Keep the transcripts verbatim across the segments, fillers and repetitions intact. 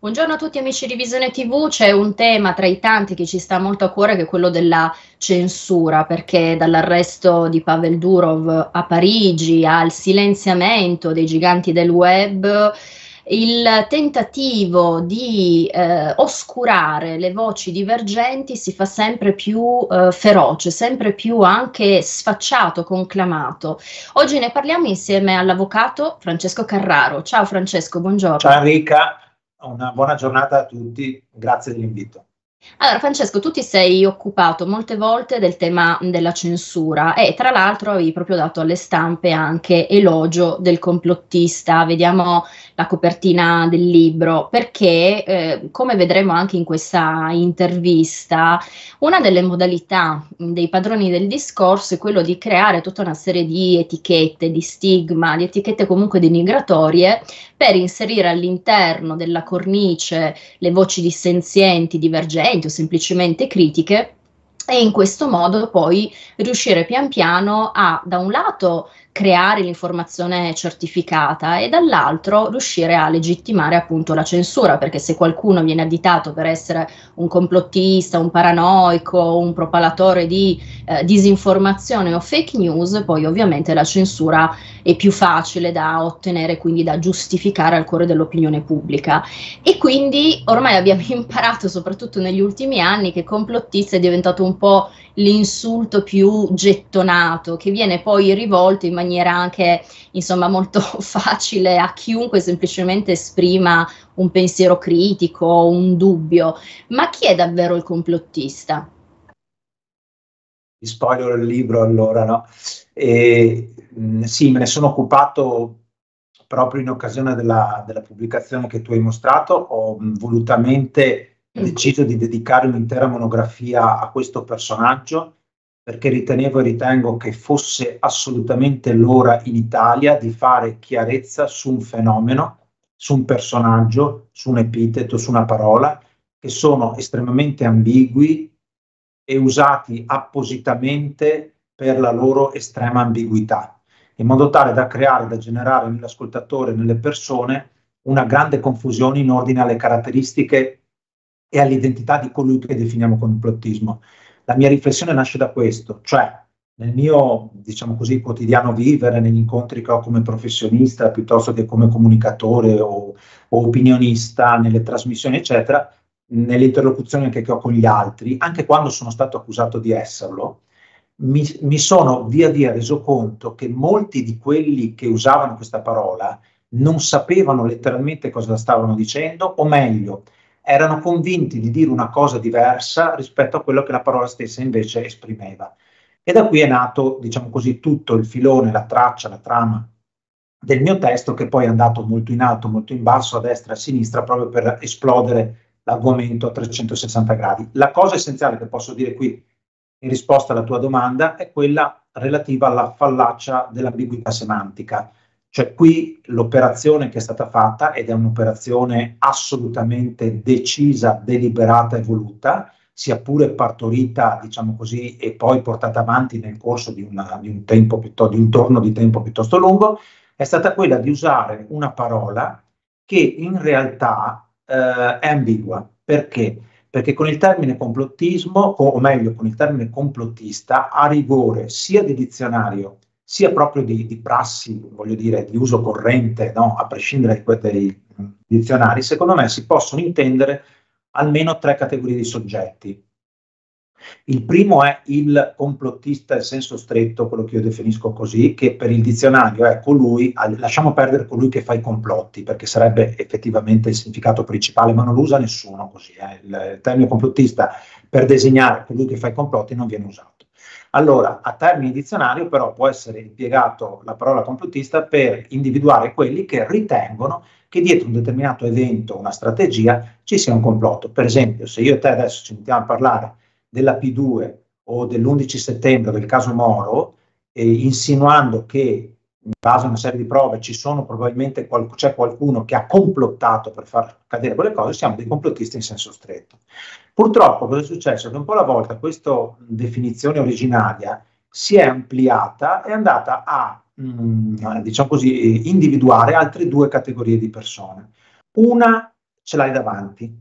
Buongiorno a tutti amici di Visione T V, c'è un tema tra i tanti che ci sta molto a cuore che è quello della censura, perché dall'arresto di Pavel Durov a Parigi al silenziamento dei giganti del web, il tentativo di eh, oscurare le voci divergenti si fa sempre più eh, feroce, sempre più anche sfacciato, conclamato. Oggi ne parliamo insieme all'avvocato Francesco Carraro. Ciao Francesco, Ciao buongiorno. Enrica, una buona giornata a tutti, grazie dell'invito. Allora, Francesco, tu ti sei occupato molte volte del tema della censura e tra l'altro avevi proprio dato alle stampe anche elogio del complottista. Vediamo la copertina del libro, perché, eh, come vedremo anche in questa intervista, una delle modalità dei padroni del discorso è quello di creare tutta una serie di etichette, di stigma, di etichette comunque denigratorie per inserire all'interno della cornice le voci dissenzienti, divergenti o semplicemente critiche e in questo modo poi riuscire pian piano a, da un lato, creare l'informazione certificata e dall'altro riuscire a legittimare appunto la censura, perché se qualcuno viene additato per essere un complottista, un paranoico, un propalatore di eh, disinformazione o fake news, poi ovviamente la censura è più facile da ottenere, quindi da giustificare al cuore dell'opinione pubblica. E quindi ormai abbiamo imparato, soprattutto negli ultimi anni, che complottista è diventato un po' l'insulto più gettonato, che viene poi rivolto in maniera anche, insomma, molto facile a chiunque semplicemente esprima un pensiero critico, un dubbio. Ma chi è davvero il complottista? Vi spoiler il libro allora, no? E, mh, sì, me ne sono occupato proprio in occasione della, della pubblicazione che tu hai mostrato. Ho mh, volutamente deciso di dedicare un'intera monografia a questo personaggio perché ritenevo e ritengo che fosse assolutamente l'ora in Italia di fare chiarezza su un fenomeno, su un personaggio, su un epiteto, su una parola, che sono estremamente ambigui e usati appositamente per la loro estrema ambiguità, in modo tale da creare, da generare nell'ascoltatore, nelle persone, una grande confusione in ordine alle caratteristiche e all'identità di colui che definiamo complottismo. La mia riflessione nasce da questo, cioè nel mio, diciamo così, quotidiano vivere, negli incontri che ho come professionista, piuttosto che come comunicatore o, o opinionista, nelle trasmissioni, eccetera, nelle interlocuzioni anche che ho con gli altri, anche quando sono stato accusato di esserlo, mi, mi sono via via reso conto che molti di quelli che usavano questa parola non sapevano letteralmente cosa stavano dicendo, o meglio, erano convinti di dire una cosa diversa rispetto a quello che la parola stessa invece esprimeva. E da qui è nato, diciamo così, tutto il filone, la traccia, la trama del mio testo, che poi è andato molto in alto, molto in basso, a destra e a sinistra, proprio per esplodere l'argomento a trecentosessanta gradi. La cosa essenziale che posso dire qui in risposta alla tua domanda è quella relativa alla fallacia dell'ambiguità semantica. Cioè qui l'operazione che è stata fatta, ed è un'operazione assolutamente decisa, deliberata e voluta, sia pure partorita, diciamo così, e poi portata avanti nel corso di, una, di un tempo piuttosto, di un torno di tempo piuttosto lungo, è stata quella di usare una parola che in realtà eh, è ambigua. Perché? Perché con il termine complottismo, o meglio con il termine complottista, a rigore sia di dizionario sia proprio di, di prassi, voglio dire, di uso corrente, no? A prescindere dai, dai dizionari, secondo me si possono intendere almeno tre categorie di soggetti. Il primo è il complottista in senso stretto, quello che io definisco così, che per il dizionario è colui, lasciamo perdere colui che fa i complotti, perché sarebbe effettivamente il significato principale, ma non lo usa nessuno così. Eh. Il termine complottista per designare colui che fa i complotti non viene usato. Allora, a termine dizionario però può essere impiegato la parola complottista per individuare quelli che ritengono che dietro un determinato evento, una strategia, ci sia un complotto. Per esempio, se io e te adesso ci mettiamo a parlare della P due o dell'undici settembre, del caso Moro, eh, insinuando che in base a una serie di prove ci sono probabilmente qual- c'è qualcuno che ha complottato per far cadere quelle cose, siamo dei complottisti in senso stretto. Purtroppo cosa è successo? Che un po' alla volta questa definizione originaria si è ampliata e è andata a, mh, diciamo così, individuare altre due categorie di persone. Una ce l'hai davanti.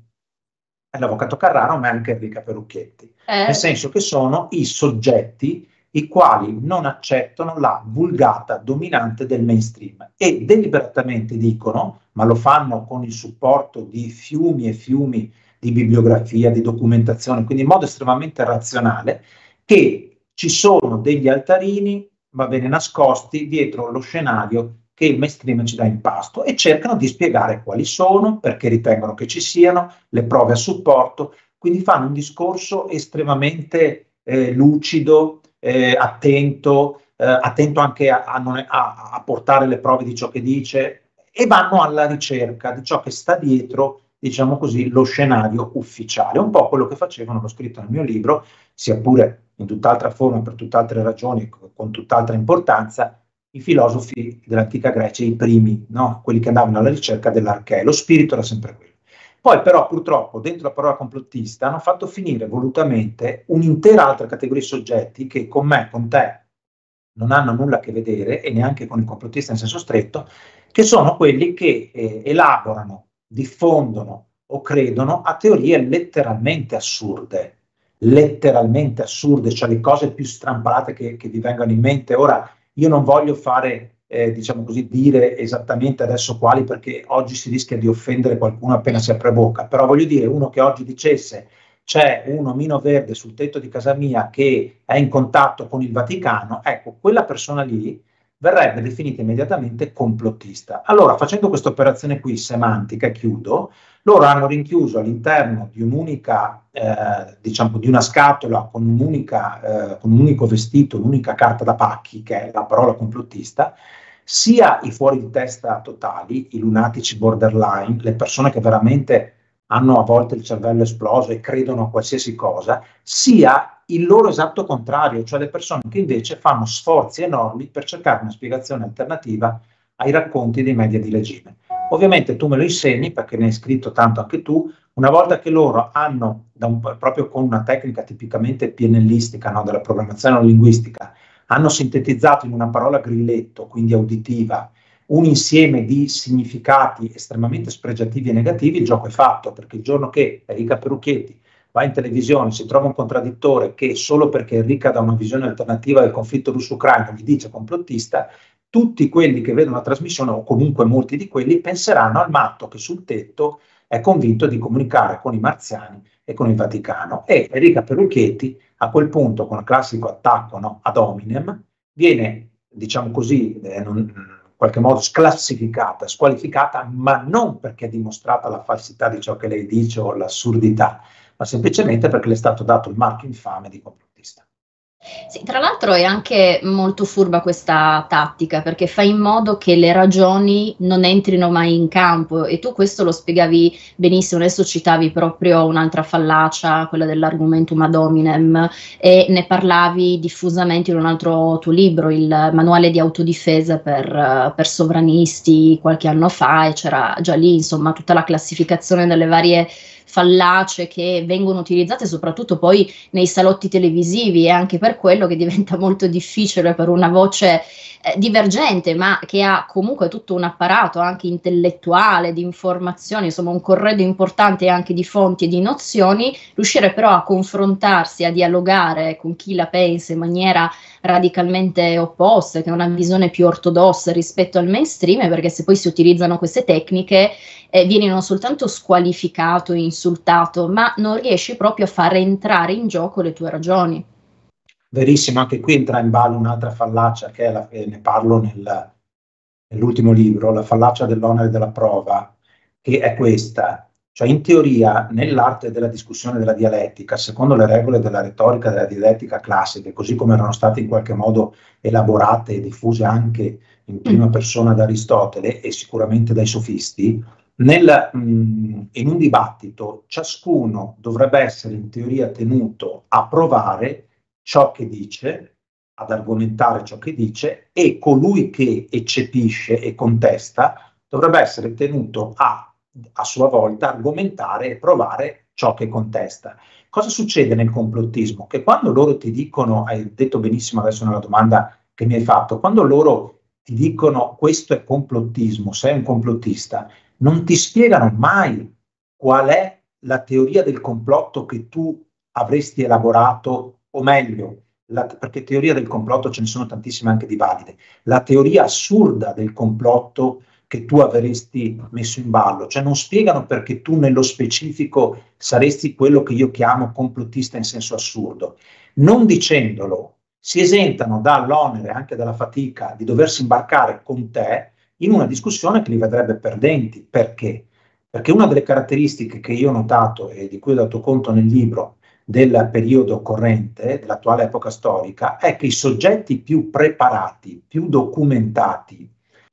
È l'avvocato Carraro, ma è anche Enrica Perucchetti. Eh. Nel senso che sono i soggetti i quali non accettano la vulgata dominante del mainstream e deliberatamente dicono, ma lo fanno con il supporto di fiumi e fiumi di bibliografia, di documentazione, quindi in modo estremamente razionale, che ci sono degli altarini, va bene, nascosti dietro lo scenario che il mainstream ci dà in pasto, e cercano di spiegare quali sono, perché ritengono che ci siano, le prove a supporto, quindi fanno un discorso estremamente eh, lucido, eh, attento, eh, attento anche a, a, non, a, a portare le prove di ciò che dice, e vanno alla ricerca di ciò che sta dietro, diciamo così, lo scenario ufficiale. Un po' quello che facevano, l'ho scritto nel mio libro, sia pure in tutt'altra forma, per tutt'altre ragioni, con tutt'altra importanza, i filosofi dell'antica Grecia, i primi, no? Quelli che andavano alla ricerca dell'archè. Lo spirito era sempre quello. Poi però purtroppo dentro la parola complottista hanno fatto finire volutamente un'intera altra categoria di soggetti che con me, con te, non hanno nulla a che vedere, e neanche con il complottista in senso stretto, che sono quelli che eh, elaborano, diffondono o credono a teorie letteralmente assurde, letteralmente assurde, cioè le cose più strampalate che, che vi vengano in mente. Ora, io non voglio fare, eh, diciamo così, dire esattamente adesso quali, perché oggi si rischia di offendere qualcuno appena si apre bocca, però voglio dire, uno che oggi dicesse c'è un omino verde sul tetto di casa mia che è in contatto con il Vaticano, ecco, quella persona lì verrebbe definita immediatamente complottista. Allora, facendo questa operazione qui semantica, e chiudo, loro hanno rinchiuso all'interno di un'unica, eh, diciamo, di una scatola con, un'unica, eh, con un unico vestito, un'unica carta da pacchi, che è la parola complottista, sia i fuori di testa totali, i lunatici borderline, le persone che veramente hanno a volte il cervello esploso e credono a qualsiasi cosa, sia il loro esatto contrario, cioè le persone che invece fanno sforzi enormi per cercare una spiegazione alternativa ai racconti dei media di regime. Ovviamente tu me lo insegni, perché ne hai scritto tanto anche tu, una volta che loro hanno, da un, proprio con una tecnica tipicamente piennellistica, no, della programmazione non linguistica, hanno sintetizzato in una parola grilletto, quindi auditiva, un insieme di significati estremamente spregiativi e negativi, il gioco è fatto, perché il giorno che Enrica Perucchetti va in televisione, si trova un contraddittore che solo perché Enrica dà una visione alternativa del conflitto russo-ucraino gli dice complottista, tutti quelli che vedono la trasmissione, o comunque molti di quelli, penseranno al matto che sul tetto è convinto di comunicare con i marziani e con il Vaticano. E Enrica Perucchetti, a quel punto, con il classico attacco, no, ad hominem, viene, diciamo così, eh, non, in qualche modo sclassificata, squalificata, ma non perché è dimostrata la falsità di ciò che lei dice o l'assurdità, ma semplicemente perché le è stato dato il marchio infame di complottista. Sì, tra l'altro è anche molto furba questa tattica, perché fa in modo che le ragioni non entrino mai in campo, e tu questo lo spiegavi benissimo. Adesso citavi proprio un'altra fallacia, quella dell'argumentum ad hominem, e ne parlavi diffusamente in un altro tuo libro, il manuale di autodifesa per, per sovranisti, qualche anno fa, e c'era già lì insomma tutta la classificazione delle varie fallacie che vengono utilizzate soprattutto poi nei salotti televisivi, e anche per quello che diventa molto difficile per una voce eh, divergente, ma che ha comunque tutto un apparato anche intellettuale di informazioni, insomma un corredo importante anche di fonti e di nozioni, riuscire però a confrontarsi, a dialogare con chi la pensa in maniera radicalmente opposta, che ha una visione più ortodossa rispetto al mainstream, perché se poi si utilizzano queste tecniche eh, vieni non soltanto squalificato, insultato, ma non riesci proprio a far entrare in gioco le tue ragioni. Verissimo, anche qui entra in ballo un'altra fallacia, che è la, eh, ne parlo nel, nell'ultimo libro, la fallacia dell'onere della prova, che è questa. Cioè, in teoria, nell'arte della discussione della dialettica, secondo le regole della retorica della dialettica classica, così come erano state in qualche modo elaborate e diffuse anche in prima persona da Aristotele e sicuramente dai sofisti, nel, mh, in un dibattito ciascuno dovrebbe essere in teoria tenuto a provare ciò che dice, ad argomentare ciò che dice, e colui che eccepisce e contesta dovrebbe essere tenuto a a sua volta argomentare e provare ciò che contesta. Cosa succede nel complottismo? Che quando loro ti dicono, hai detto benissimo adesso nella domanda che mi hai fatto, quando loro ti dicono questo è complottismo, sei un complottista, non ti spiegano mai qual è la teoria del complotto che tu avresti elaborato, o meglio, la, perché teoria del complotto ce ne sono tantissime anche di valide, la teoria assurda del complotto che tu avresti messo in ballo, cioè non spiegano perché tu nello specifico saresti quello che io chiamo complottista in senso assurdo. Non dicendolo, si esentano dall'onere, anche dalla fatica, di doversi imbarcare con te in una discussione che li vedrebbe perdenti. Perché? Perché una delle caratteristiche che io ho notato e di cui ho dato conto nel libro del periodo corrente, dell'attuale epoca storica, è che i soggetti più preparati, più documentati,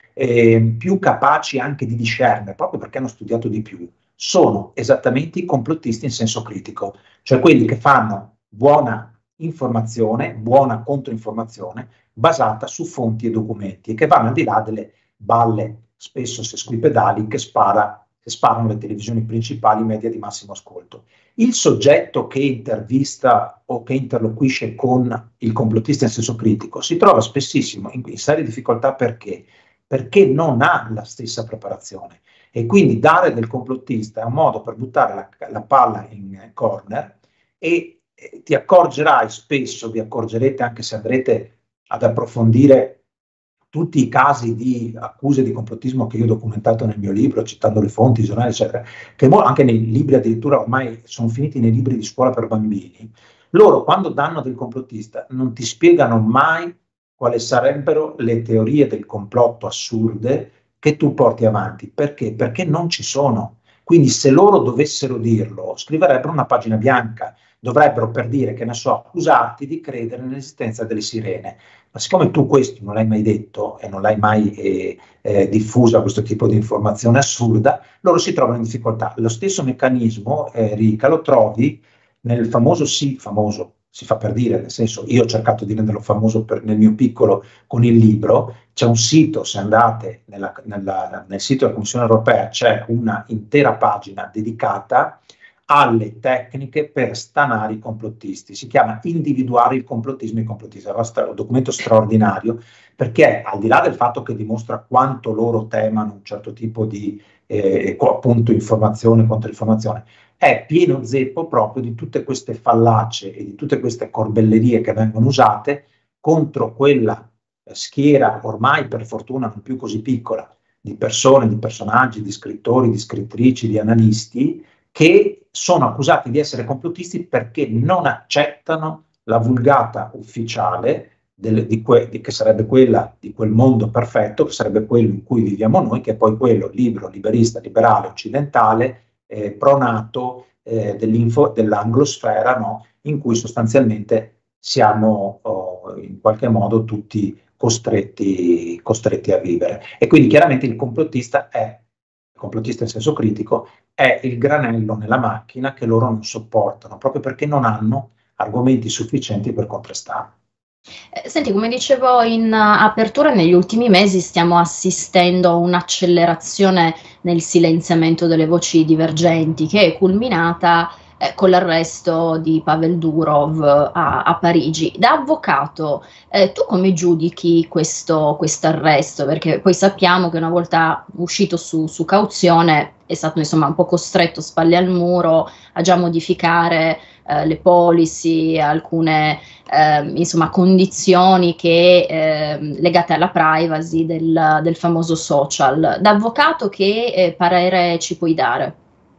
eh, più capaci anche di discernere, proprio perché hanno studiato di più, sono esattamente i complottisti in senso critico, cioè quelli che fanno buona informazione, buona controinformazione, basata su fonti e documenti, e che vanno al di là delle balle spesso sesquipedali che spara, che sparano le televisioni principali, media di massimo ascolto. Il soggetto che intervista o che interloquisce con il complottista in senso critico si trova spessissimo in, in serie difficoltà. Perché? Perché non ha la stessa preparazione, e quindi dare del complottista è un modo per buttare la, la palla in corner, e eh, ti accorgerai spesso, vi accorgerete anche se andrete ad approfondire tutti i casi di accuse di complottismo che io ho documentato nel mio libro, citando le fonti, i giornali, eccetera, che anche nei libri addirittura ormai sono finiti nei libri di scuola per bambini. Loro, quando danno del complottista, non ti spiegano mai quali sarebbero le teorie del complotto assurde che tu porti avanti. Perché? Perché non ci sono. Quindi se loro dovessero dirlo, scriverebbero una pagina bianca, dovrebbero, per dire, che ne so, accusarti di credere nell'esistenza delle sirene. Ma siccome tu questo non l'hai mai detto e non l'hai mai eh, eh, diffusa questo tipo di informazione assurda, loro si trovano in difficoltà. Lo stesso meccanismo, eh, Rica, lo trovi nel famoso, sì, famoso, si fa per dire, nel senso, io ho cercato di renderlo famoso per, nel mio piccolo con il libro. C'è un sito, se andate nella, nella, nel sito della Commissione Europea, c'è una intera pagina dedicata alle tecniche per stanare i complottisti. Si chiama Individuare il complottismo e i complottisti. È un documento straordinario, perché al di là del fatto che dimostra quanto loro temano un certo tipo di eh, appunto informazione, controinformazione, è pieno zeppo proprio di tutte queste fallacie e di tutte queste corbellerie che vengono usate contro quella schiera, ormai per fortuna non più così piccola, di persone, di personaggi, di scrittori, di scrittrici, di analisti, che sono accusati di essere complottisti perché non accettano la vulgata ufficiale del, di que, di, che sarebbe quella di quel mondo perfetto, che sarebbe quello in cui viviamo noi, che è poi quello libero, liberista, liberale, occidentale, eh, pronato eh, dell'anglosfera, no? In cui sostanzialmente siamo oh, in qualche modo tutti costretti, costretti a vivere. E quindi chiaramente il complottista è, il complottista in senso critico, è il granello nella macchina che loro non sopportano, proprio perché non hanno argomenti sufficienti per contrastare. Eh, Senti, come dicevo in uh, apertura, negli ultimi mesi stiamo assistendo a un'accelerazione nel silenziamento delle voci divergenti, che è culminata eh, con l'arresto di Pavel Durov eh, a, a Parigi. Da avvocato, eh, tu come giudichi questo arresto? Perché poi sappiamo che una volta uscito su, su cauzione è stato insomma un po' costretto spalle al muro a già modificare eh, le policy, alcune eh, insomma, condizioni che, eh, legate alla privacy del, del famoso social. Da avvocato, che eh, parere ci puoi dare?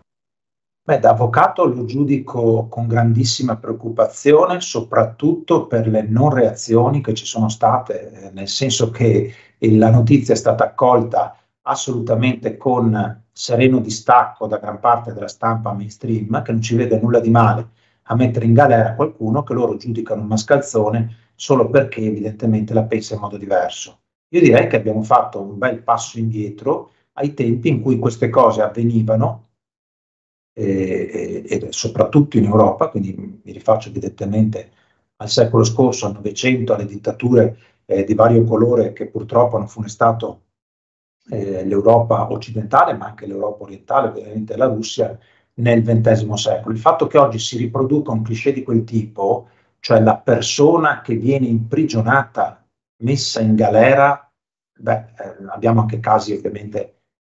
Beh, da avvocato lo giudico con grandissima preoccupazione, soprattutto per le non reazioni che ci sono state, eh, nel senso che la notizia è stata accolta assolutamente con sereno distacco da gran parte della stampa mainstream, che non ci vede nulla di male a mettere in galera qualcuno che loro giudicano un mascalzone solo perché evidentemente la pensa in modo diverso. Io direi che abbiamo fatto un bel passo indietro ai tempi in cui queste cose avvenivano, e, e, e soprattutto in Europa, quindi mi rifaccio evidentemente al secolo scorso, al Novecento, alle dittature eh, di vario colore che purtroppo hanno funestato eh, l'Europa occidentale, ma anche l'Europa orientale, ovviamente la Russia, nel ventesimo secolo. Il fatto che oggi si riproduca un cliché di quel tipo, cioè la persona che viene imprigionata, messa in galera, beh, eh, abbiamo anche casi ovviamente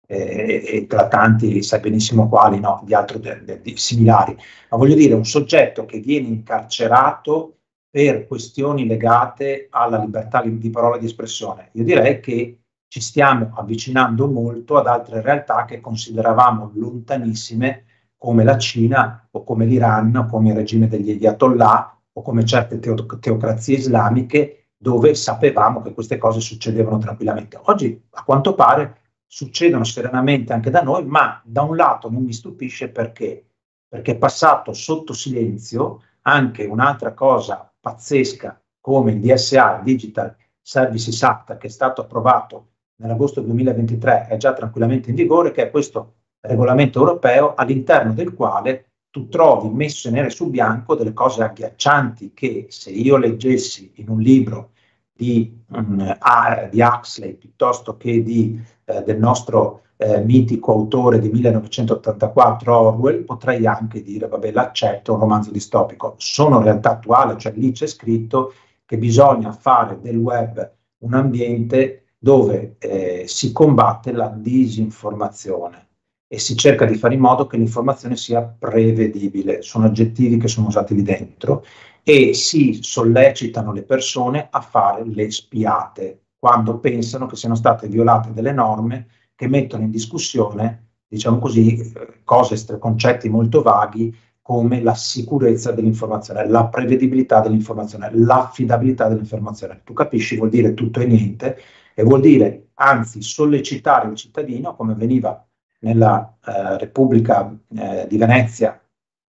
eh, eclatanti, sai benissimo quali, no, di altro de, de, di similari, ma voglio dire un soggetto che viene incarcerato per questioni legate alla libertà di parola e di espressione. Io direi che ci stiamo avvicinando molto ad altre realtà che consideravamo lontanissime, come la Cina o come l'Iran o come il regime degli Ayatollah o come certe teo teocrazie islamiche, dove sapevamo che queste cose succedevano tranquillamente. Oggi, a quanto pare, succedono serenamente anche da noi, ma da un lato non mi stupisce perché, perché è passato sotto silenzio anche un'altra cosa pazzesca come il D S A, il Digital Services Act, che è stato approvato nell'agosto duemilaventitré, è già tranquillamente in vigore, che è questo regolamento europeo all'interno del quale tu trovi messo nero su bianco delle cose agghiaccianti che se io leggessi in un libro di, um, di Huxley piuttosto che di, eh, del nostro eh, mitico autore di millenovecentottantaquattro Orwell, potrei anche dire vabbè, l'accetto, un romanzo distopico. Sono realtà attuali, cioè lì c'è scritto che bisogna fare del web un ambiente dove eh, si combatte la disinformazione e si cerca di fare in modo che l'informazione sia prevedibile, sono aggettivi che sono usati lì dentro, e si sollecitano le persone a fare le spiate quando pensano che siano state violate delle norme che mettono in discussione, diciamo così, cose, concetti molto vaghi come la sicurezza dell'informazione, la prevedibilità dell'informazione, l'affidabilità dell'informazione. Tu capisci, vuol dire tutto e niente, e vuol dire anzi sollecitare il cittadino, come veniva nella eh, Repubblica eh, di Venezia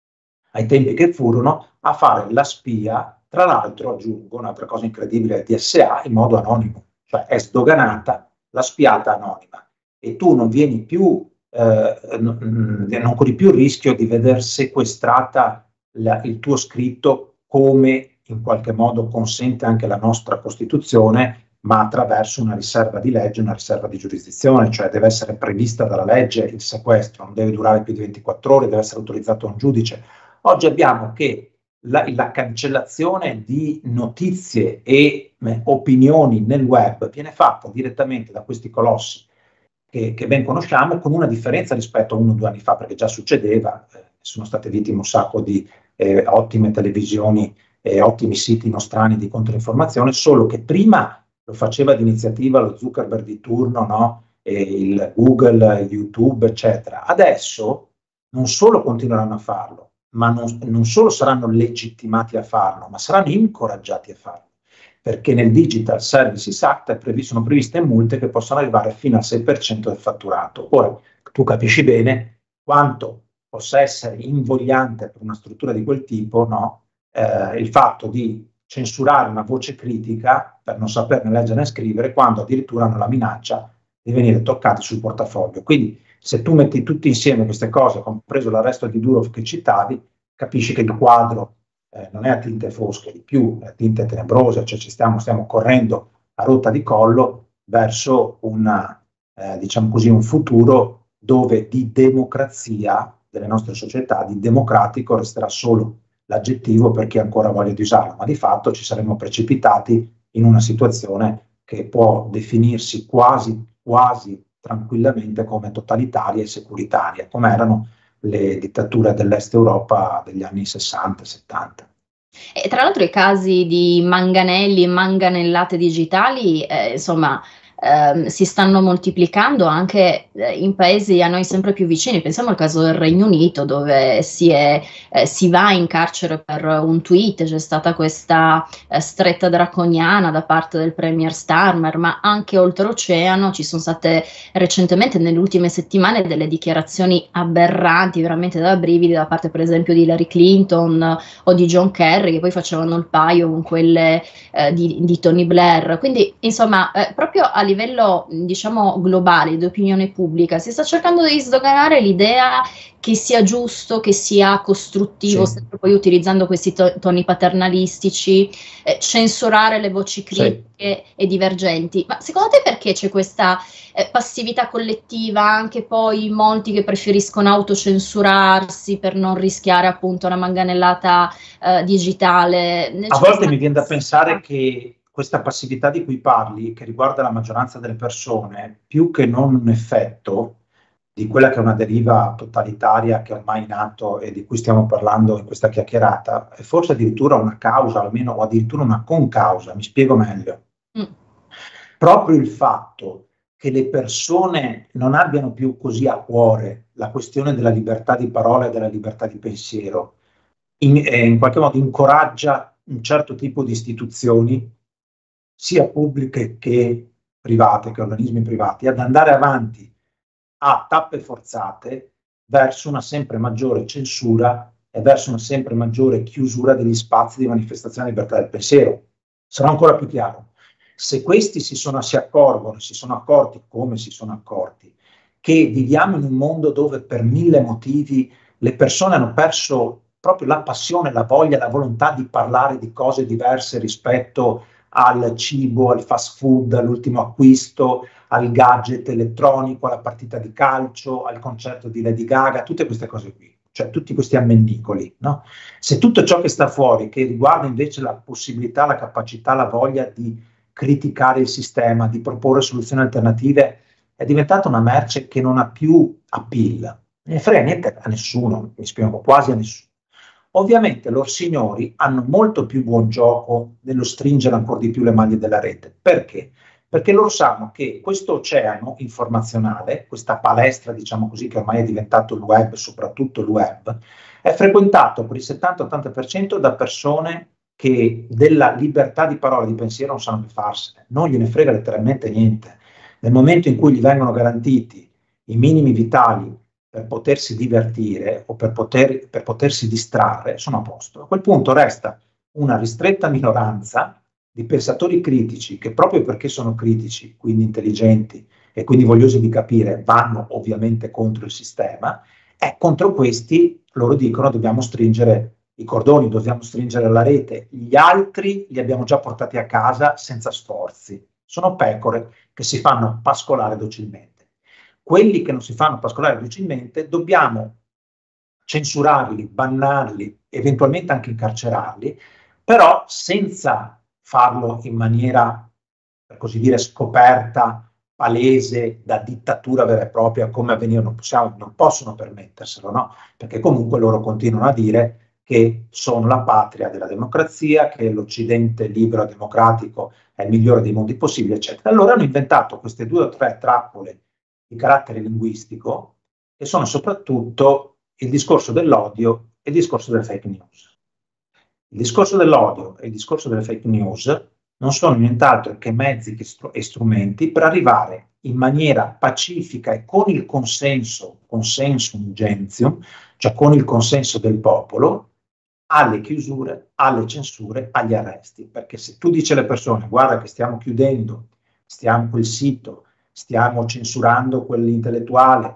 ai tempi che furono, a fare la spia, tra l'altro aggiungo un'altra cosa incredibile, D S A in modo anonimo, cioè è sdoganata la spiata anonima e tu non vieni più, eh, non, non corri più il rischio di veder sequestrata la, il tuo scritto come in qualche modo consente anche la nostra Costituzione, ma attraverso una riserva di legge, una riserva di giurisdizione, cioè deve essere prevista dalla legge il sequestro, non deve durare più di ventiquattro ore, deve essere autorizzato da un giudice. Oggi abbiamo che la, la cancellazione di notizie e eh, opinioni nel web viene fatta direttamente da questi colossi che, che ben conosciamo, con una differenza rispetto a uno o due anni fa, perché già succedeva, eh, sono state vittime un sacco di eh, ottime televisioni e ottimi siti nostrani di controinformazione, solo che prima lo faceva di iniziativa lo Zuckerberg di turno, no? E il Google, YouTube, eccetera. Adesso non solo continueranno a farlo, ma non, non solo saranno legittimati a farlo, ma saranno incoraggiati a farlo, perché nel Digital Services Act è previ, sono previste multe che possono arrivare fino al sei per cento del fatturato. Ora, tu capisci bene quanto possa essere invogliante per una struttura di quel tipo, no? Eh, il fatto di censurare una voce critica per non saperne leggere né scrivere, quando addirittura hanno la minaccia di venire toccati sul portafoglio. Quindi se tu metti tutti insieme queste cose, compreso l'arresto di Durov che citavi, capisci che il quadro eh, non è a tinte fosche, di più è a tinte tenebrose, cioè ci stiamo, stiamo correndo a rotta di collo verso una, eh, diciamo così, un futuro dove di democrazia delle nostre società, di democratico resterà solo l'aggettivo per chi ancora voglia di usarlo, ma di fatto ci saremmo precipitati in una situazione che può definirsi quasi, quasi tranquillamente come totalitaria e securitaria, come erano le dittature dell'Est Europa degli anni sessanta settanta. E tra l'altro i casi di manganelli e manganellate digitali, eh, insomma, ehm, si stanno moltiplicando anche eh, in paesi a noi sempre più vicini. Pensiamo al caso del Regno Unito, dove si, è, eh, si va in carcere per un tweet, c'è stata questa eh, stretta draconiana da parte del premier Starmer, ma anche oltreoceano ci sono state recentemente, nelle ultime settimane, delle dichiarazioni aberranti, veramente da brividi, da parte per esempio di Hillary Clinton o di John Kerry, che poi facevano il paio con quelle eh, di, di Tony Blair. Quindi insomma eh, proprio a livello diciamo globale di opinione pubblica si sta cercando di sdoganare l'idea che sia giusto, che sia costruttivo, sì, sempre poi utilizzando questi to- toni paternalistici, eh, censurare le voci critiche, sì, e divergenti. Ma secondo te perché c'è questa eh, passività collettiva, anche poi molti che preferiscono autocensurarsi per non rischiare appunto una manganellata eh, digitale? A volte mi viene da pensare che questa passività di cui parli, che riguarda la maggioranza delle persone, più che non un effetto, di quella che è una deriva totalitaria che è ormai in atto e di cui stiamo parlando in questa chiacchierata, è forse addirittura una causa, almeno o addirittura una concausa, mi spiego meglio. Mm. Proprio il fatto che le persone non abbiano più così a cuore la questione della libertà di parola e della libertà di pensiero, in, eh, in qualche modo incoraggia un certo tipo di istituzioni, sia pubbliche che private, che organismi privati, ad andare avanti a tappe forzate verso una sempre maggiore censura e verso una sempre maggiore chiusura degli spazi di manifestazione di libertà del pensiero. Sarà ancora più chiaro. Se questi si, sono, si accorgono, si sono accorti, come si sono accorti, che viviamo in un mondo dove per mille motivi le persone hanno perso proprio la passione, la voglia, la volontà di parlare di cose diverse rispetto al cibo, al fast food, all'ultimo acquisto, al gadget elettronico, alla partita di calcio, al concerto di Lady Gaga, tutte queste cose qui, cioè tutti questi ammennicoli, no? Se tutto ciò che sta fuori, che riguarda invece la possibilità, la capacità, la voglia di criticare il sistema, di proporre soluzioni alternative, è diventata una merce che non ha più appeal, non ne frega niente a nessuno, mi spiego, quasi a nessuno. Ovviamente loro signori hanno molto più buon gioco nello stringere ancora di più le maglie della rete. Perché? Perché loro sanno che questo oceano informazionale, questa palestra, diciamo così, che ormai è diventato il web, soprattutto il web, è frequentato per il settanta ottanta per cento da persone che della libertà di parola e di pensiero non sanno più farsene, non gliene frega letteralmente niente. Nel momento in cui gli vengono garantiti i minimi vitali per potersi divertire o per, poter, per potersi distrarre, sono a posto. A quel punto resta una ristretta minoranza di pensatori critici che proprio perché sono critici, quindi intelligenti e quindi vogliosi di capire, vanno ovviamente contro il sistema, e contro questi loro dicono dobbiamo stringere i cordoni, dobbiamo stringere la rete, gli altri li abbiamo già portati a casa senza sforzi, sono pecore che si fanno pascolare docilmente. Quelli che non si fanno pascolare docilmente dobbiamo censurarli, bannarli, eventualmente anche incarcerarli, però senza farlo in maniera, per così dire, scoperta, palese, da dittatura vera e propria, come avveniva, non, possiamo, non possono permetterselo, no? Perché comunque loro continuano a dire che sono la patria della democrazia, che l'Occidente libero e democratico è il migliore dei mondi possibili, eccetera. Allora hanno inventato queste due o tre trappole di carattere linguistico, che sono soprattutto il discorso dell'odio e il discorso delle fake news. Il discorso dell'odio e il discorso delle fake news non sono nient'altro che mezzi e strumenti per arrivare in maniera pacifica e con il consenso, consensum gentium, cioè con il consenso del popolo, alle chiusure, alle censure, agli arresti. Perché se tu dici alle persone, guarda che stiamo chiudendo, stiamo quel sito, stiamo censurando quell'intellettuale,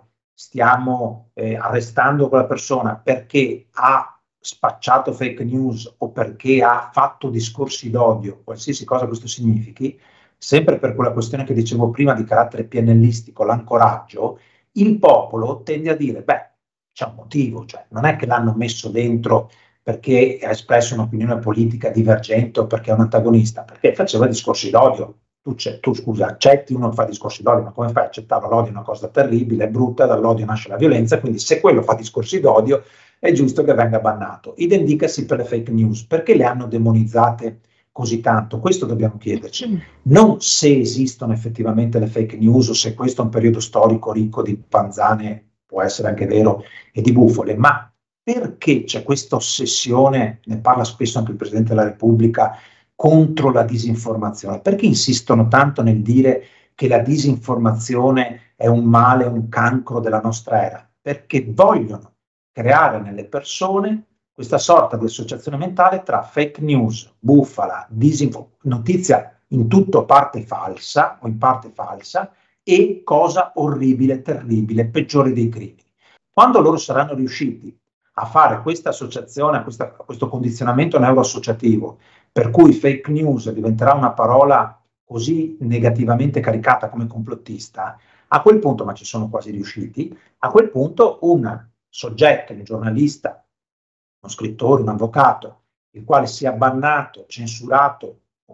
stiamo eh, arrestando quella persona perché ha spacciato fake news o perché ha fatto discorsi d'odio, qualsiasi cosa questo significhi, sempre per quella questione che dicevo prima di carattere pianellistico, l'ancoraggio, il popolo tende a dire, beh, c'è un motivo, cioè non è che l'hanno messo dentro perché ha espresso un'opinione politica divergente o perché è un antagonista, perché faceva discorsi d'odio. Tu, tu scusa, accetti, uno fa discorsi d'odio, ma come fai a accettare l'odio? È una cosa terribile, è brutta, dall'odio nasce la violenza, quindi se quello fa discorsi d'odio è giusto che venga bannato. Idem dicasi per le fake news, perché le hanno demonizzate così tanto? Questo dobbiamo chiederci, non se esistono effettivamente le fake news o se questo è un periodo storico ricco di panzane, può essere anche vero, e di bufole, ma perché c'è questa ossessione, ne parla spesso anche il Presidente della Repubblica, contro la disinformazione? Perché insistono tanto nel dire che la disinformazione è un male, un cancro della nostra era? Perché vogliono creare nelle persone questa sorta di associazione mentale tra fake news, bufala, disinfo- notizia in tutto parte falsa o in parte falsa e cosa orribile, terribile, peggiore dei crimini. Quando loro saranno riusciti a fare questa associazione, a, questa, a questo condizionamento neuroassociativo, per cui fake news diventerà una parola così negativamente caricata come complottista, a quel punto, ma ci sono quasi riusciti, a quel punto un soggetto, un giornalista, uno scrittore, un avvocato, il quale sia bannato, censurato o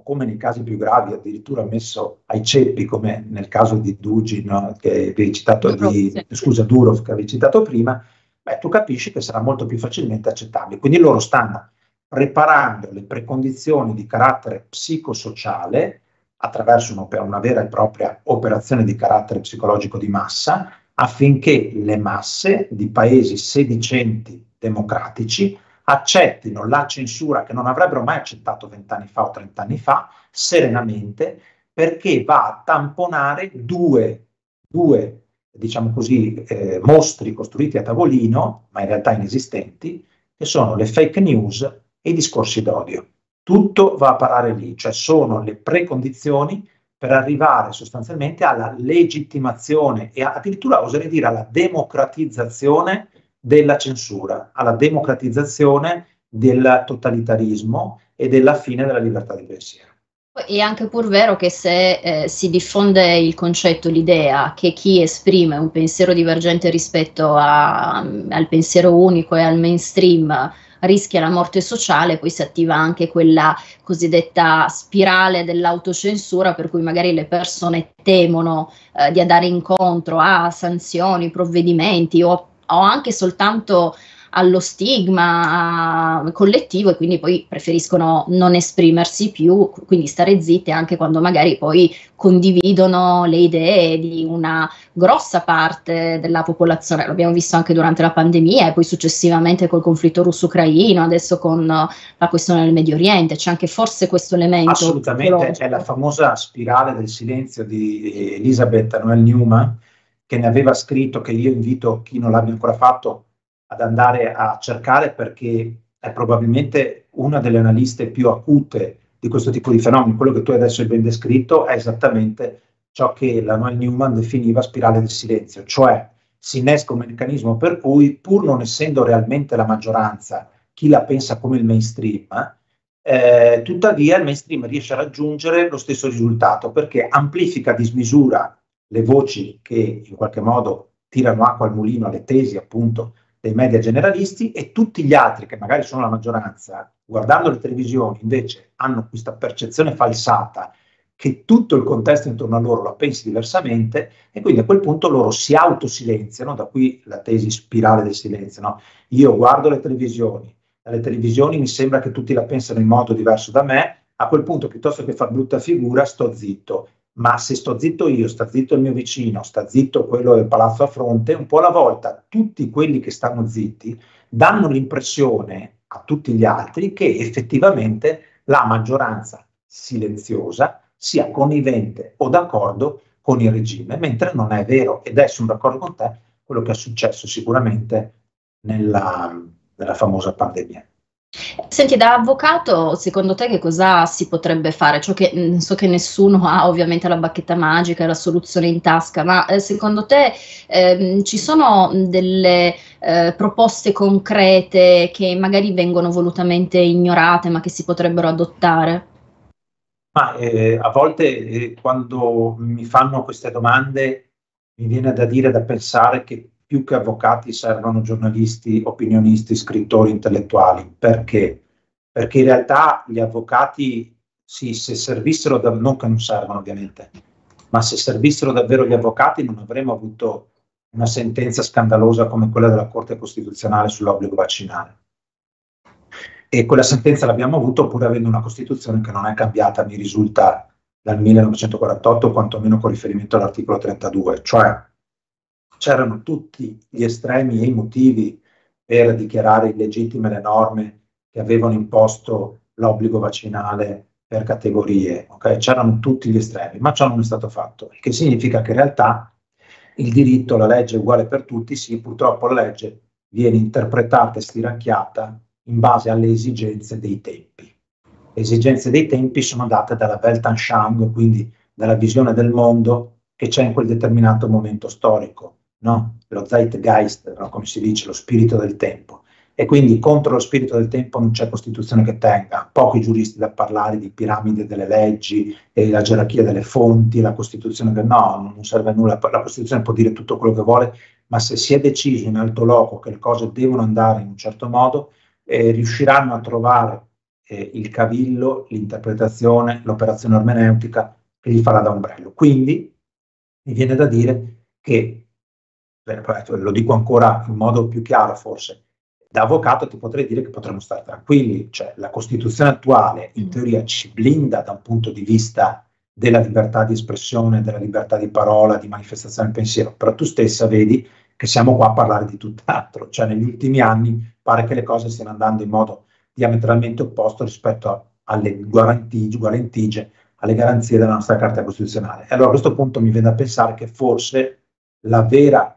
come nei casi più gravi, addirittura messo ai ceppi, come nel caso di Dugin, no? Che avevi citato, Durov, di, sì. scusa, Durov, che avevi citato prima, beh, tu capisci che sarà molto più facilmente accettabile. Quindi loro stanno preparando le precondizioni di carattere psicosociale attraverso una, una vera e propria operazione di carattere psicologico di massa, affinché le masse di paesi sedicenti democratici accettino la censura che non avrebbero mai accettato vent'anni fa o trent'anni fa, serenamente, perché va a tamponare due, due diciamo così, eh, mostri costruiti a tavolino, ma in realtà inesistenti, che sono le fake news e i discorsi d'odio. Tutto va a parare lì, cioè sono le precondizioni per arrivare sostanzialmente alla legittimazione e addirittura oserei dire alla democratizzazione della censura, alla democratizzazione del totalitarismo e della fine della libertà di pensiero. È anche pur vero che se eh, si diffonde il concetto, l'idea che chi esprime un pensiero divergente rispetto a, al pensiero unico e al mainstream rischia la morte sociale, poi si attiva anche quella cosiddetta spirale dell'autocensura, per cui magari le persone temono eh, di andare incontro a sanzioni, provvedimenti o, o anche soltanto allo stigma collettivo, e quindi poi preferiscono non esprimersi più, quindi stare zitte anche quando magari poi condividono le idee di una grossa parte della popolazione. L'abbiamo visto anche durante la pandemia e poi successivamente col conflitto russo-ucraino, adesso con la questione del Medio Oriente, c'è anche forse questo elemento. Assolutamente, è la famosa spirale del silenzio di Elizabeth Noel Newman, che ne aveva scritto, che io invito chi non l'abbia ancora fatto ad andare a cercare, perché è probabilmente una delle analiste più acute di questo tipo di fenomeni. Quello che tu adesso hai ben descritto è esattamente ciò che la Noel Newman definiva spirale del silenzio, cioè si innesca un meccanismo per cui, pur non essendo realmente la maggioranza chi la pensa come il mainstream, eh, tuttavia il mainstream riesce a raggiungere lo stesso risultato, perché amplifica a dismisura le voci che in qualche modo tirano acqua al mulino alle tesi appunto dei media generalisti, e tutti gli altri che magari sono la maggioranza, guardando le televisioni invece hanno questa percezione falsata che tutto il contesto intorno a loro la pensi diversamente, e quindi a quel punto loro si autosilenziano. Da qui la tesi spirale del silenzio, no? Io guardo le televisioni, dalle televisioni mi sembra che tutti la pensano in modo diverso da me, a quel punto piuttosto che far brutta figura sto zitto. Ma se sto zitto io, sta zitto il mio vicino, sta zitto quello del palazzo a fronte, un po' alla volta tutti quelli che stanno zitti danno l'impressione a tutti gli altri che effettivamente la maggioranza silenziosa sia connivente o d'accordo con il regime, mentre non è vero, ed è, sono d'accordo con te, quello che è successo sicuramente nella, nella famosa pandemia. Senti, da avvocato, secondo te che cosa si potrebbe fare? Ciò che, mh, so che nessuno ha ovviamente la bacchetta magica e la soluzione in tasca, ma eh, secondo te ehm, ci sono delle eh, proposte concrete che magari vengono volutamente ignorate, ma che si potrebbero adottare? Ma eh, a volte eh, quando mi fanno queste domande mi viene da dire, da pensare che più che avvocati servono giornalisti, opinionisti, scrittori, intellettuali. Perché? Perché in realtà gli avvocati, sì, se servissero, da, non che non servono ovviamente, ma se servissero davvero gli avvocati non avremmo avuto una sentenza scandalosa come quella della Corte Costituzionale sull'obbligo vaccinale. E quella sentenza l'abbiamo avuto pur avendo una Costituzione che non è cambiata, mi risulta, dal millenovecentoquarantotto, quantomeno con riferimento all'articolo trentadue, cioè c'erano tutti gli estremi e i motivi per dichiarare illegittime le norme che avevano imposto l'obbligo vaccinale per categorie, okay? C'erano tutti gli estremi, ma ciò non è stato fatto, il che significa che in realtà il diritto, la legge è uguale per tutti. Sì, purtroppo la legge viene interpretata e stiracchiata in base alle esigenze dei tempi. Le esigenze dei tempi sono date dalla Weltanschauung, quindi dalla visione del mondo che c'è in quel determinato momento storico, no? Lo Zeitgeist, no? Come si dice, lo spirito del tempo. E quindi contro lo spirito del tempo non c'è Costituzione che tenga. Pochi giuristi da parlare di piramide delle leggi e la gerarchia delle fonti, la Costituzione che no, non serve a nulla. La Costituzione può dire tutto quello che vuole, ma se si è deciso in alto loco che le cose devono andare in un certo modo, eh, riusciranno a trovare eh, il cavillo, l'interpretazione, l'operazione ermeneutica che gli farà da ombrello. Quindi mi viene da dire che, lo dico ancora in modo più chiaro forse, da avvocato ti potrei dire che potremmo stare tranquilli, cioè la Costituzione attuale in teoria ci blinda da un punto di vista della libertà di espressione, della libertà di parola, di manifestazione del pensiero, però tu stessa vedi che siamo qua a parlare di tutt'altro, cioè negli ultimi anni pare che le cose stiano andando in modo diametralmente opposto rispetto a, alle guarentigie, guarentigie, alle garanzie della nostra Carta Costituzionale. E allora a questo punto mi viene da pensare che forse la vera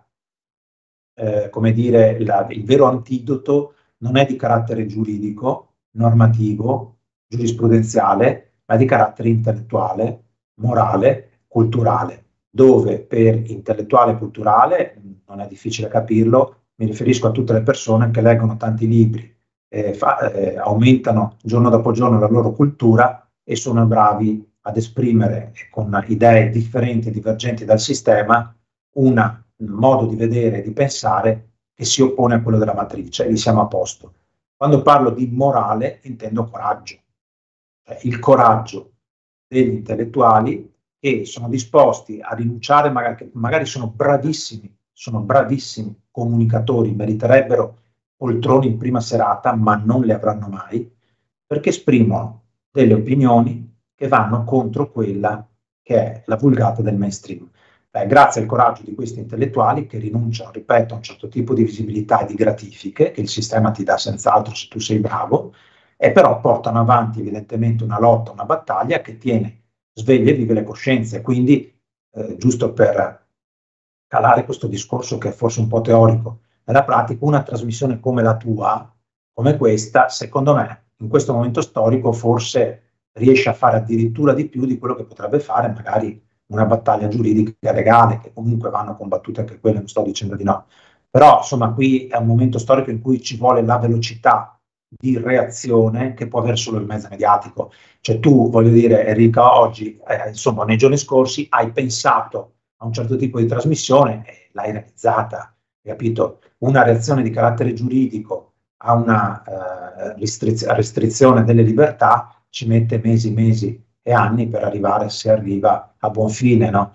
Eh, come dire, la, il vero antidoto non è di carattere giuridico, normativo, giurisprudenziale, ma di carattere intellettuale, morale, culturale, dove per intellettuale e culturale, non è difficile capirlo, mi riferisco a tutte le persone che leggono tanti libri, eh, fa, eh, aumentano giorno dopo giorno la loro cultura e sono bravi ad esprimere con idee differenti e divergenti dal sistema una un modo di vedere e di pensare che si oppone a quello della matrice, e lì siamo a posto. Quando parlo di morale intendo coraggio, cioè il coraggio degli intellettuali che sono disposti a rinunciare, magari, che magari sono bravissimi, sono bravissimi comunicatori, meriterebbero poltroni in prima serata, ma non le avranno mai, perché esprimono delle opinioni che vanno contro quella che è la vulgata del mainstream. Beh, grazie al coraggio di questi intellettuali che rinunciano, ripeto, a un certo tipo di visibilità e di gratifiche che il sistema ti dà senz'altro se tu sei bravo, e però portano avanti evidentemente una lotta, una battaglia che tiene sveglie e vive le coscienze. Quindi, eh, giusto per calare questo discorso che è forse un po' teorico, nella pratica una trasmissione come la tua, come questa, secondo me, in questo momento storico forse riesce a fare addirittura di più di quello che potrebbe fare magari una battaglia giuridica legale, che comunque vanno combattute anche quelle, non sto dicendo di no. Però insomma qui è un momento storico in cui ci vuole la velocità di reazione che può avere solo il mezzo mediatico. Cioè tu, voglio dire, Enrica, oggi, eh, insomma, nei giorni scorsi hai pensato a un certo tipo di trasmissione e l'hai realizzata, capito? Una reazione di carattere giuridico a una eh, restriz- restrizione delle libertà ci mette mesi, mesi e anni per arrivare, se arriva, a buon fine, no?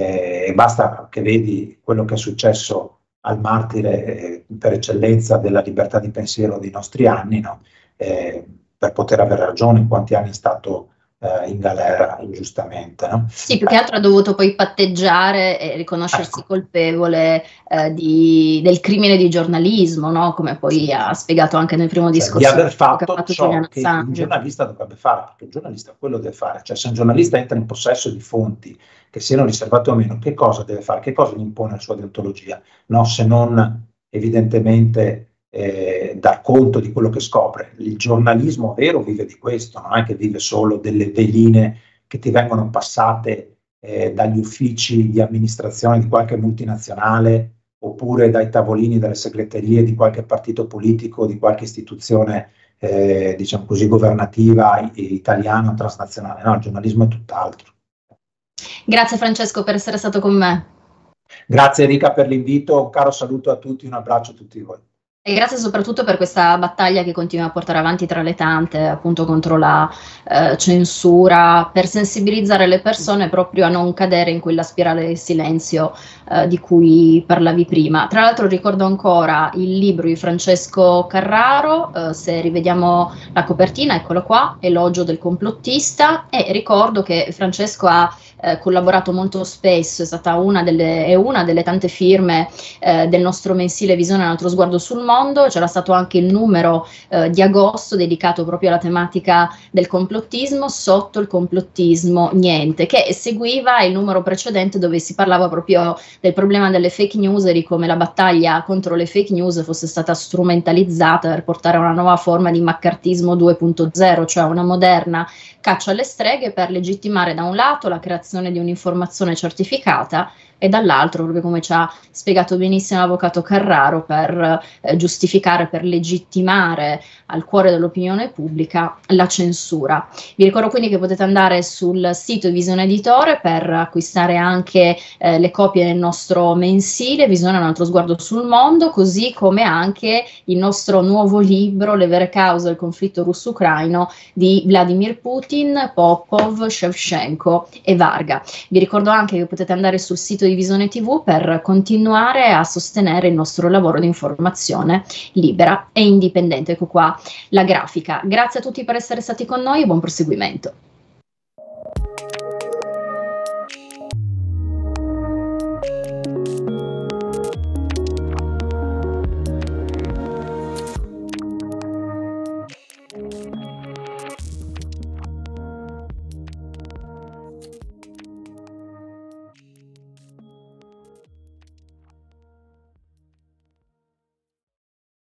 E basta che vedi quello che è successo al martire eh, per eccellenza della libertà di pensiero dei nostri anni, no? Eh, per poter avere ragione in quanti anni è stato eh, in galera ingiustamente, no? Sì, più che altro ha dovuto poi patteggiare e riconoscersi ecco. colpevole eh, di, del crimine di giornalismo, no? Come poi ha spiegato anche nel primo Cioè, discorso di aver fatto, che ha fatto ciò Julian che un Assange. giornalista dovrebbe fare, perché un giornalista quello deve fare, cioè se un giornalista entra in possesso di fonti che siano riservate o meno, che cosa deve fare, che cosa gli impone la sua deontologia, no? Se non evidentemente eh, dar conto di quello che scopre. Il giornalismo vero vive di questo, non è che vive solo delle veline che ti vengono passate eh, dagli uffici di amministrazione di qualche multinazionale oppure dai tavolini delle segreterie di qualche partito politico, di qualche istituzione, eh, diciamo così, governativa, italiana, transnazionale. No, il giornalismo è tutt'altro. Grazie Francesco per essere stato con me. Grazie Enrica per l'invito, un caro saluto a tutti, un abbraccio a tutti voi. E grazie soprattutto per questa battaglia che continua a portare avanti tra le tante, appunto contro la eh, censura, per sensibilizzare le persone proprio a non cadere in quella spirale del silenzio eh, di cui parlavi prima. Tra l'altro ricordo ancora il libro di Francesco Carraro, eh, se rivediamo la copertina, eccolo qua, Elogio del complottista, e ricordo che Francesco ha eh, collaborato molto spesso, è stata una delle, è una delle tante firme eh, del nostro mensile Visione, un altro sguardo sul mondo. C'era stato anche il numero eh, di agosto dedicato proprio alla tematica del complottismo, Sotto il complottismo niente, che seguiva il numero precedente dove si parlava proprio del problema delle fake news e di come la battaglia contro le fake news fosse stata strumentalizzata per portare a una nuova forma di maccartismo due punto zero, cioè una moderna caccia alle streghe per legittimare da un lato la creazione di un'informazione certificata e dall'altro, proprio come ci ha spiegato benissimo l'avvocato Carraro, per eh, giustificare, per legittimare al cuore dell'opinione pubblica la censura. Vi ricordo quindi che potete andare sul sito Visione Editore per acquistare anche eh, le copie del nostro mensile Visione, un altro sguardo sul mondo, così come anche il nostro nuovo libro Le vere cause del conflitto russo-ucraino di Vladimir Putin, Popov, Shevchenko e Varga. Vi ricordo anche che potete andare sul sito di Visione tivù per continuare a sostenere il nostro lavoro di informazione libera e indipendente. Ecco qua la grafica. Grazie a tutti per essere stati con noi e buon proseguimento.